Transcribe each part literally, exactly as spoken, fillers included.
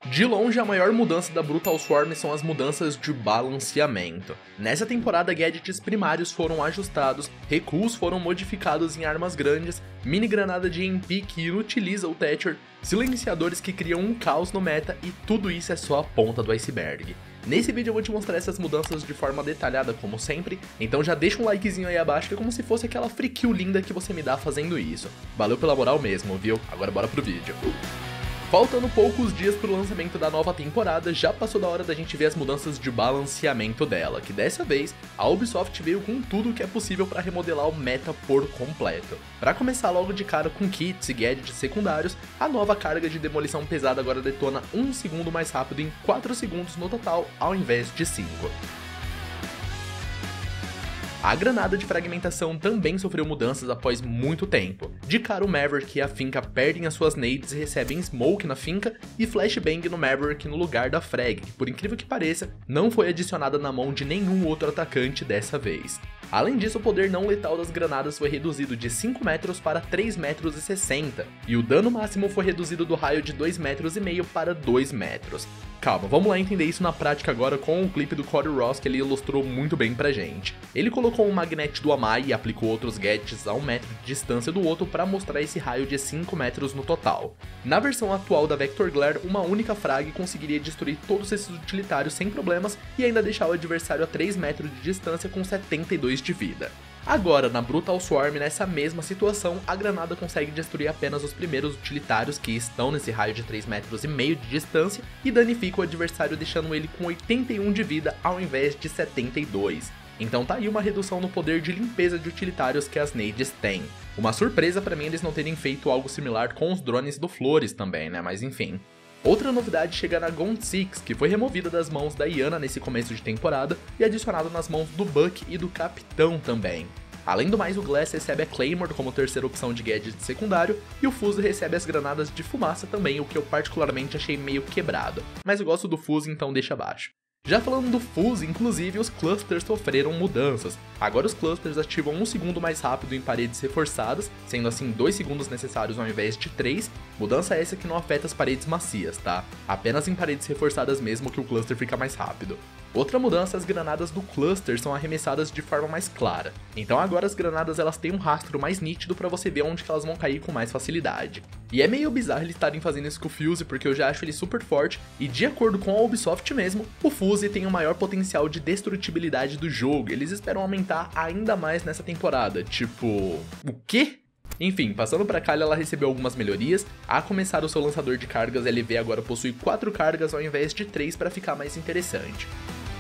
De longe, a maior mudança da Brutal Swarm são as mudanças de balanceamento. Nessa temporada, gadgets primários foram ajustados, recuos foram modificados em armas grandes, mini granada de E M P que inutiliza o Thatcher, silenciadores que criam um caos no meta e tudo isso é só a ponta do iceberg. Nesse vídeo eu vou te mostrar essas mudanças de forma detalhada como sempre, então já deixa um likezinho aí abaixo que é como se fosse aquela free kill linda que você me dá fazendo isso. Valeu pela moral mesmo, viu? Agora bora pro vídeo. Faltando poucos dias pro lançamento da nova temporada, já passou da hora da gente ver as mudanças de balanceamento dela, que dessa vez a Ubisoft veio com tudo o que é possível para remodelar o meta por completo. Para começar logo de cara com kits e gadgets secundários, a nova carga de demolição pesada agora detona um segundo mais rápido em quatro segundos no total, ao invés de cinco. A granada de fragmentação também sofreu mudanças após muito tempo. De cara o Maverick e a Finka perdem as suas nades e recebem Smoke na Finka e Flashbang no Maverick no lugar da Frag, que por incrível que pareça, não foi adicionada na mão de nenhum outro atacante dessa vez. Além disso, o poder não letal das granadas foi reduzido de cinco metros para três metros e sessenta, e o dano máximo foi reduzido do raio de dois metros e meio para dois metros. Calma, vamos lá entender isso na prática agora com o clipe do Cody Ross que ele ilustrou muito bem pra gente. Ele colocou um magnete do Amai e aplicou outros gadgets a um metro de distância do outro para mostrar esse raio de cinco metros no total. Na versão atual da Vector Glare, uma única frag conseguiria destruir todos esses utilitários sem problemas e ainda deixar o adversário a três metros de distância com setenta e dois de vida. Agora, na Brutal Swarm, nessa mesma situação, a granada consegue destruir apenas os primeiros utilitários que estão nesse raio de três metros e meio de distância e danifica o adversário deixando ele com oitenta e um de vida ao invés de setenta e dois. Então tá aí uma redução no poder de limpeza de utilitários que as nades têm. Uma surpresa pra mim eles não terem feito algo similar com os drones do Flores também, né, mas enfim. Outra novidade chega na Gun seis, que foi removida das mãos da Iana nesse começo de temporada e adicionada nas mãos do Buck e do Capitão também. Além do mais, o Glass recebe a Claymore como terceira opção de gadget secundário e o Fuse recebe as granadas de fumaça também, o que eu particularmente achei meio quebrado, mas eu gosto do Fuse, então deixa abaixo. Já falando do Fuse, inclusive os clusters sofreram mudanças. Agora os clusters ativam um segundo mais rápido em paredes reforçadas, sendo assim dois segundos necessários ao invés de três, mudança essa que não afeta as paredes macias, tá? Apenas em paredes reforçadas mesmo que o cluster fica mais rápido. Outra mudança, as granadas do cluster são arremessadas de forma mais clara. Então agora as granadas elas têm um rastro mais nítido para você ver onde que elas vão cair com mais facilidade. E é meio bizarro eles estarem fazendo isso com o Fuse porque eu já acho ele super forte e de acordo com a Ubisoft mesmo, o Fuse tem o maior potencial de destrutibilidade do jogo. Eles esperam aumentar ainda mais nessa temporada, tipo... o quê? Enfim, passando pra Kali, ela recebeu algumas melhorias. A começar, o seu lançador de cargas L V agora possui quatro cargas ao invés de três para ficar mais interessante.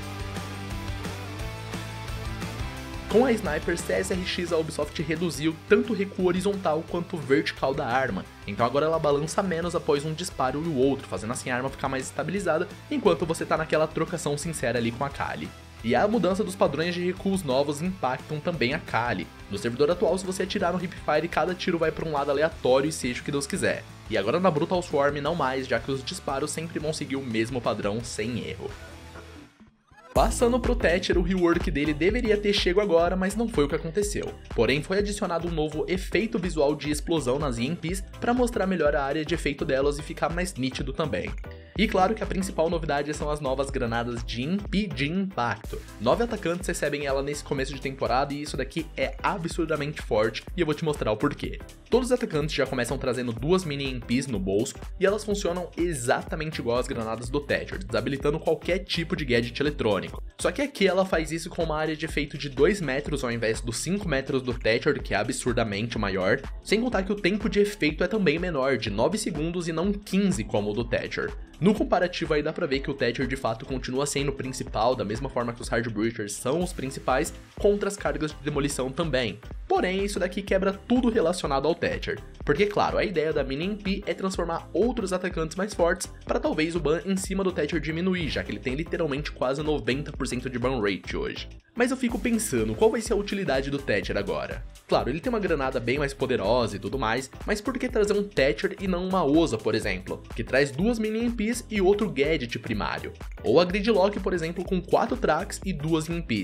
Com a Sniper C S R X, a Ubisoft reduziu tanto o recuo horizontal quanto o vertical da arma, então agora ela balança menos após um disparo e o outro, fazendo assim a arma ficar mais estabilizada, enquanto você tá naquela trocação sincera ali com a Kali. E a mudança dos padrões de recuos novos impactam também a Kali. No servidor atual, se você atirar no Hipfire, cada tiro vai para um lado aleatório e seja o que Deus quiser. E agora na Brutal Swarm não mais, já que os disparos sempre vão seguir o mesmo padrão sem erro. Passando pro Thatcher, o rework dele deveria ter chego agora, mas não foi o que aconteceu. Porém, foi adicionado um novo efeito visual de explosão nas E M Ps para mostrar melhor a área de efeito delas e ficar mais nítido também. E claro que a principal novidade são as novas granadas de E M P de impacto. Nove atacantes recebem ela nesse começo de temporada e isso daqui é absurdamente forte e eu vou te mostrar o porquê. Todos os atacantes já começam trazendo duas mini E M Ps no bolso e elas funcionam exatamente igual às granadas do Thatcher, desabilitando qualquer tipo de gadget eletrônico. Só que aqui ela faz isso com uma área de efeito de dois metros ao invés dos cinco metros do Thatcher, que é absurdamente maior, sem contar que o tempo de efeito é também menor, de nove segundos e não quinze como o do Thatcher. No comparativo aí dá pra ver que o Thatcher de fato continua sendo o principal, da mesma forma que os Hard Breachers são os principais, contra as cargas de demolição também. Porém, isso daqui quebra tudo relacionado ao Thatcher. Porque claro, a ideia da Mini E M P é transformar outros atacantes mais fortes para talvez o ban em cima do Thatcher diminuir, já que ele tem literalmente quase noventa por cento de ban rate hoje. Mas eu fico pensando, qual vai ser a utilidade do Thatcher agora? Claro, ele tem uma granada bem mais poderosa e tudo mais, mas por que trazer um Thatcher e não uma Osa, por exemplo, que traz duas Mini E M Ps e outro gadget primário? Ou a Gridlock, por exemplo, com quatro tracks e duas E M Ps.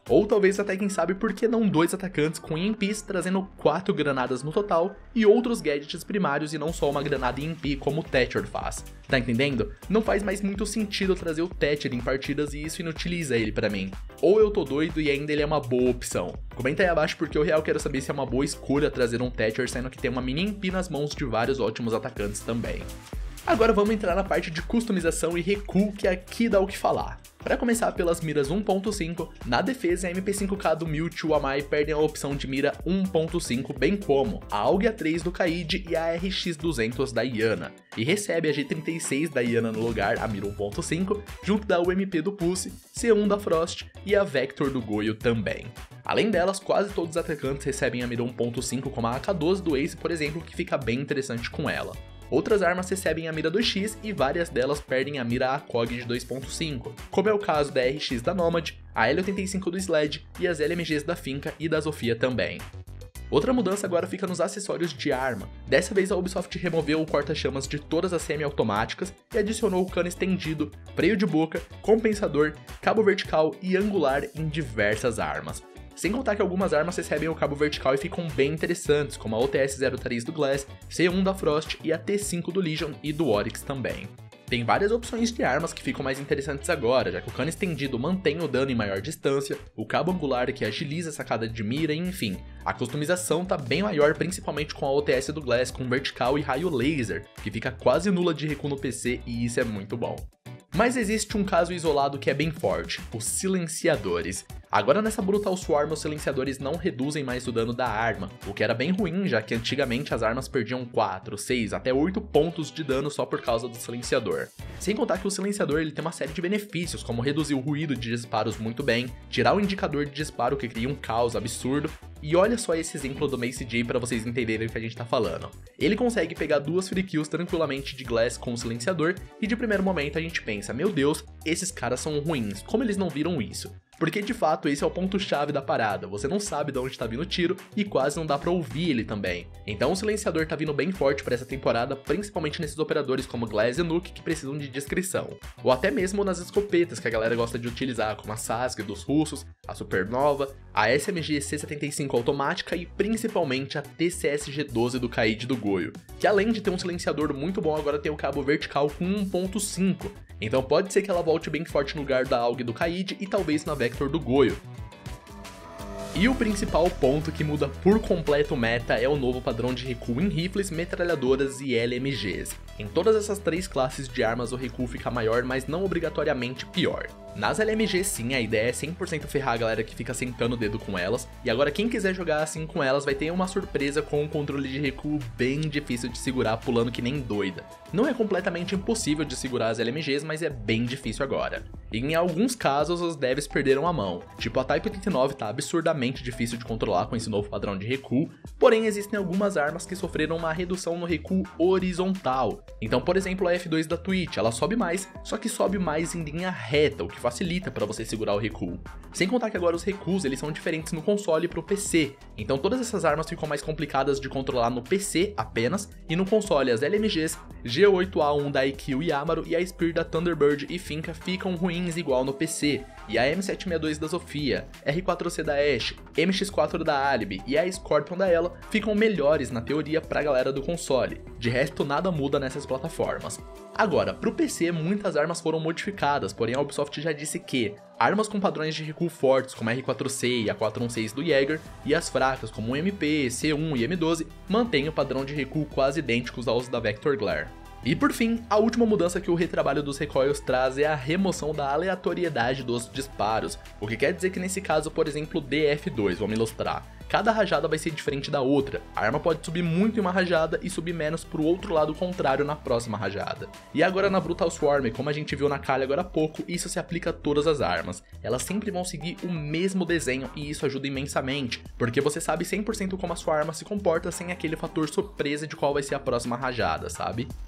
Ou talvez até, quem sabe, por que não dois atacantes com E M Ps, trazendo quatro granadas no total e outros gadgets primários e não só uma granada E M P como o Thatcher faz. Tá entendendo? Não faz mais muito sentido trazer o Thatcher em partidas e isso inutiliza ele pra mim. Ou eu tô doido e ainda ele é uma boa opção. Comenta aí abaixo porque eu real quero saber se é uma boa escolha trazer um Thatcher, sendo que tem uma mini E M P nas mãos de vários ótimos atacantes também. Agora vamos entrar na parte de customização e recuo, que aqui dá o que falar. Para começar pelas miras um ponto cinco, na defesa a M P cinco K do Mewtwo e o Amai perdem a opção de mira um ponto cinco, bem como a AUG A três do Kaid e a R X duzentos da Iana, e recebe a G trinta e seis da Iana no lugar, a mira um ponto cinco, junto da U M P do Pulse, C um da Frost e a Vector do Goyo também. Além delas, quase todos os atacantes recebem a mira um ponto cinco, como a A K doze do Ace, por exemplo, que fica bem interessante com ela. Outras armas recebem a mira dois X e várias delas perdem a mira A C O G de dois ponto cinco, como é o caso da R X da Nomad, a L oitenta e cinco do Sled e as L M Gs da Finca e da Zofia também. Outra mudança agora fica nos acessórios de arma. Dessa vez a Ubisoft removeu o corta-chamas de todas as semi-automáticas e adicionou o cano estendido, freio de boca, compensador, cabo vertical e angular em diversas armas. Sem contar que algumas armas recebem o cabo vertical e ficam bem interessantes, como a O T S zero três do Glass, C um da Frost e a T cinco do Legion e do Oryx também. Tem várias opções de armas que ficam mais interessantes agora, já que o cano estendido mantém o dano em maior distância, o cabo angular que agiliza a sacada de mira e enfim, a customização tá bem maior, principalmente com a O T S do Glass com vertical e raio laser, que fica quase nula de recuo no P C e isso é muito bom. Mas existe um caso isolado que é bem forte, os silenciadores. Agora nessa Brutal Swarm os silenciadores não reduzem mais o dano da arma, o que era bem ruim, já que antigamente as armas perdiam quatro, seis, até oito pontos de dano só por causa do silenciador. Sem contar que o silenciador ele tem uma série de benefícios, como reduzir o ruído de disparos muito bem, tirar o indicador de disparo que cria um caos absurdo, e olha só esse exemplo do Mace J para vocês entenderem o que a gente tá falando. Ele consegue pegar duas free kills tranquilamente de Glass com o silenciador, e de primeiro momento a gente pensa, meu Deus, esses caras são ruins, como eles não viram isso? Porque de fato esse é o ponto-chave da parada, você não sabe de onde tá vindo o tiro e quase não dá pra ouvir ele também. Então o silenciador tá vindo bem forte pra essa temporada, principalmente nesses operadores como Glass e Nuke que precisam de discrição. Ou até mesmo nas escopetas que a galera gosta de utilizar, como a Sasuke dos russos, a Supernova, a S M G C setenta e cinco automática e principalmente a T C S G doze do Kaid do Goyo, que além de ter um silenciador muito bom agora tem o cabo vertical com um ponto cinco, então pode ser que ela volte bem forte no lugar da A U G do Kaid e talvez na Vector do Goyo. E o principal ponto que muda por completo o meta é o novo padrão de recuo em rifles, metralhadoras e L M Gs. Em todas essas três classes de armas o recuo fica maior, mas não obrigatoriamente pior. Nas L M Gs sim, a ideia é cem por cento ferrar a galera que fica sentando o dedo com elas, e agora quem quiser jogar assim com elas vai ter uma surpresa com um controle de recuo bem difícil de segurar pulando que nem doida. Não é completamente impossível de segurar as L M Gs, mas é bem difícil agora. E em alguns casos os devs perderam a mão, tipo a Type oitenta e nove tá absurdamente difícil de controlar com esse novo padrão de recuo, porém existem algumas armas que sofreram uma redução no recuo horizontal. Então por exemplo a F dois da Twitch, ela sobe mais, só que sobe mais em linha reta, o que facilita para você segurar o recuo. Sem contar que agora os recuos eles são diferentes no console e pro P C, então todas essas armas ficam mais complicadas de controlar no P C apenas, e no console as L M Gs, G oito A um da I Q e Yamaru e a Spear da Thunderbird e Finca ficam ruins igual no P C, e a M setecentos e sessenta e dois da Zofia, R quatro C da Ashe, M X quatro da Alibi e a Scorpion da Ela ficam melhores na teoria pra galera do console, de resto nada muda nessas plataformas. Agora, pro P C muitas armas foram modificadas, porém a Ubisoft já disse que armas com padrões de recuo fortes como a R quatro C e a quatrocentos e dezesseis do Jaeger e as fracas como o M P, C um e M doze mantêm o padrão de recuo quase idênticos aos da Vector Glare. E por fim, a última mudança que o retrabalho dos recoils traz é a remoção da aleatoriedade dos disparos, o que quer dizer que nesse caso, por exemplo, D F dois, vamos ilustrar. Cada rajada vai ser diferente da outra, a arma pode subir muito em uma rajada e subir menos pro outro lado contrário na próxima rajada. E agora na Brutal Swarm, como a gente viu na Kali agora há pouco, isso se aplica a todas as armas. Elas sempre vão seguir o mesmo desenho e isso ajuda imensamente, porque você sabe cem por cento como a sua arma se comporta sem aquele fator surpresa de qual vai ser a próxima rajada, sabe?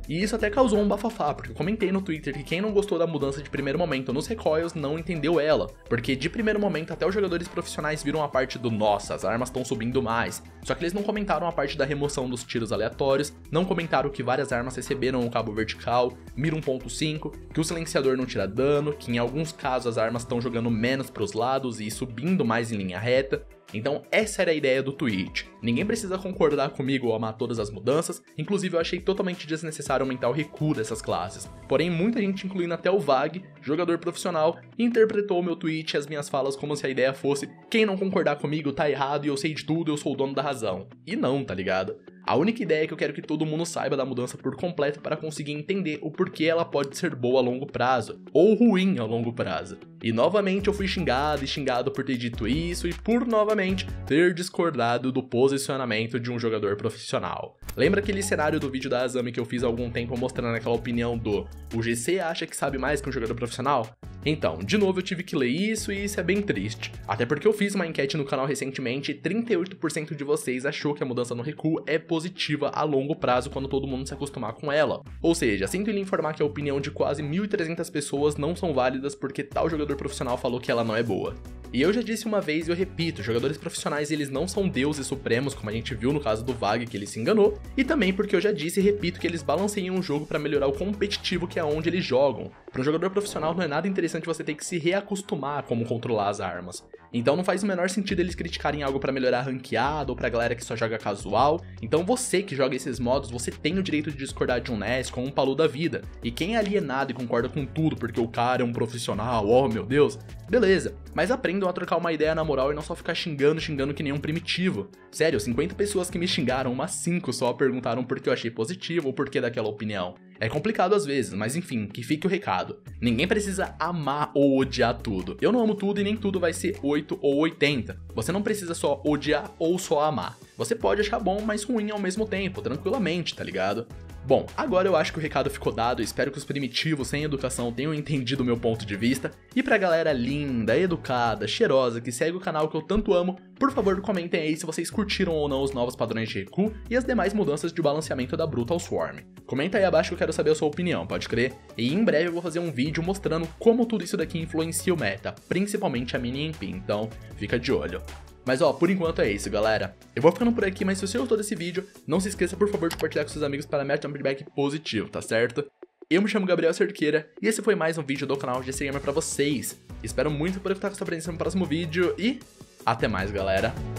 E isso até causou um bafafá, porque eu comentei no Twitter que quem não gostou da mudança de primeiro momento nos recoils não entendeu ela, porque de primeiro momento até os jogadores profissionais viram a parte do nossa, as armas estão subindo mais, só que eles não comentaram a parte da remoção dos tiros aleatórios, não comentaram que várias armas receberam o cabo vertical, mira um ponto cinco, que o silenciador não tira dano, que em alguns casos as armas estão jogando menos para os lados e subindo mais em linha reta. Então essa era a ideia do tweet. Ninguém precisa concordar comigo ou amar todas as mudanças, inclusive eu achei totalmente desnecessário aumentar o recuo dessas classes. Porém, muita gente, incluindo até o Vag, jogador profissional, interpretou o meu tweet e as minhas falas como se a ideia fosse: quem não concordar comigo tá errado e eu sei de tudo, eu sou o dono da razão. E não, tá ligado? A única ideia é que eu quero que todo mundo saiba da mudança por completo para conseguir entender o porquê ela pode ser boa a longo prazo, ou ruim a longo prazo. E novamente eu fui xingado e xingado por ter dito isso e por novamente ter discordado do posicionamento de um jogador profissional. Lembra aquele cenário do vídeo da Azami que eu fiz há algum tempo mostrando aquela opinião do "o G C acha que sabe mais que um jogador profissional"? Então, de novo eu tive que ler isso e isso é bem triste. Até porque eu fiz uma enquete no canal recentemente e trinta e oito por cento de vocês achou que a mudança no recuo é positiva a longo prazo quando todo mundo se acostumar com ela. Ou seja, sinto lhe informar que a opinião de quase mil e trezentas pessoas não são válidas porque tal jogador profissional falou que ela não é boa. E eu já disse uma vez e eu repito, jogadores profissionais eles não são deuses supremos, como a gente viu no caso do Vag, que ele se enganou, e também porque eu já disse e repito que eles balanceiam o jogo para melhorar o competitivo que é onde eles jogam. Para um jogador profissional não é nada interessante você ter que se reacostumar a como controlar as armas. Então não faz o menor sentido eles criticarem algo pra melhorar ranqueado ou pra galera que só joga casual. Então você que joga esses modos, você tem o direito de discordar de um Ness com um Palu da vida. E quem é alienado e concorda com tudo porque o cara é um profissional, oh meu Deus, beleza. Mas aprendam a trocar uma ideia na moral e não só ficar xingando, xingando que nem um primitivo. Sério, cinquenta pessoas que me xingaram, umas cinco só perguntaram por que eu achei positivo ou por que daquela opinião. É complicado às vezes, mas enfim, que fique o recado. Ninguém precisa amar ou odiar tudo. Eu não amo tudo e nem tudo vai ser oito ou oitenta. Você não precisa só odiar ou só amar. Você pode achar bom, mas ruim ao mesmo tempo, tranquilamente, tá ligado? Bom, agora eu acho que o recado ficou dado, espero que os primitivos sem educação tenham entendido o meu ponto de vista. E pra galera linda, educada, cheirosa, que segue o canal que eu tanto amo, por favor comentem aí se vocês curtiram ou não os novos padrões de recuo e as demais mudanças de balanceamento da Brutal Swarm. Comenta aí abaixo que eu quero saber a sua opinião, pode crer? E em breve eu vou fazer um vídeo mostrando como tudo isso daqui influencia o meta, principalmente a mini M P, então fica de olho. Mas ó, por enquanto é isso, galera. Eu vou ficando por aqui, mas se você gostou desse vídeo, não se esqueça por favor de compartilhar com seus amigos para me dar um feedback positivo, tá certo? Eu me chamo Gabriel Cerqueira e esse foi mais um vídeo do canal G C Gamer pra vocês. Espero muito poder estar com essa presença no próximo vídeo e até mais, galera.